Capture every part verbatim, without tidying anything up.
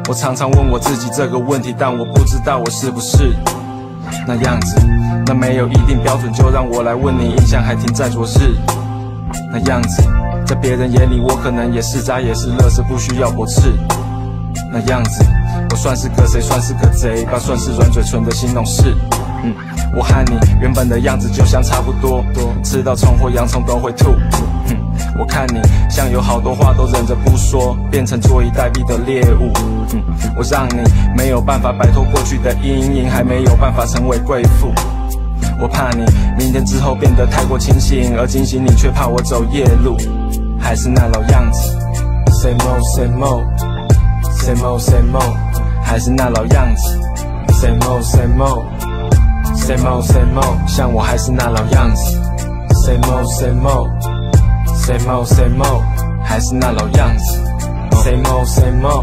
我常常问我自己这个问题，但我不知道我是不是那样子。那没有一定标准，就让我来问你，印象还停在昨日那样子。在别人眼里，我可能也是渣，也是垃圾，不需要驳斥那样子。我算是个谁？算是个贼吧，算是软嘴唇的形容词。嗯，我和你原本的样子就像差不多，吃到葱或洋葱都会吐。嗯，我看你像有好多话都忍着不说，变成坐以待毙的猎物。嗯，我让你没有办法摆脱过去的阴影，还没有办法成为贵妇。我怕你明天之后变得太过清醒，而惊醒你却怕我走夜路，还是那老样子。Same old, same old, same old, same old， 还是那老样子。Same old, same old, same old, same old， 像我还是那老样子。Same old, same old, same old, same old， 还是那老样子。Same old, same old,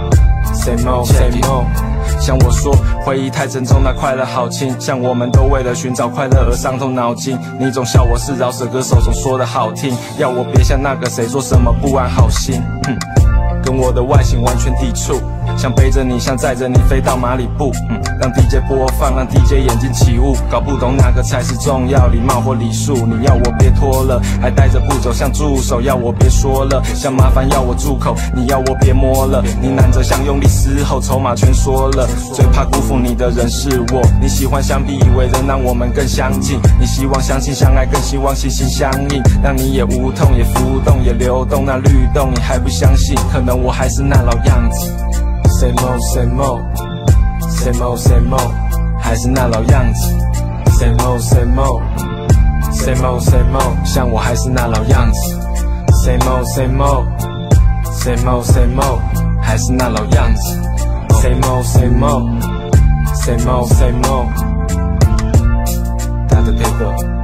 same old, same old。像我说，回忆太沉重，那快乐好轻。像我们都为了寻找快乐而伤透脑筋。你总笑我是饶舌歌手，总说得好听，要我别像那个谁说什么不安好心。哼，跟我的外形完全抵触，想背着你，像载着你飞到马里布。嗯，让 D J 播放，让 D J 眼睛起雾，搞不懂哪个才是重要，礼貌或礼数。你要我别拖了，还带着步走像助手，要我别说了，像麻烦要我住口，你要我别摸了。你难着想用力嘶吼，筹码全说了，最怕辜负你的人是我。你喜欢相比以为能让我们更相近，你希望相亲相爱，更希望心心相印，让你也无痛也浮动也流动，那律动你还不相信，可能我还是那老样子。Same old, same old, same old, same old， 还是那老样子。Same old, same old, same old, same old， 像我还是那老样子。Same old, same old, same old, same old， 还是那老样子。Same old, same old, same old, same old， 打的 paper。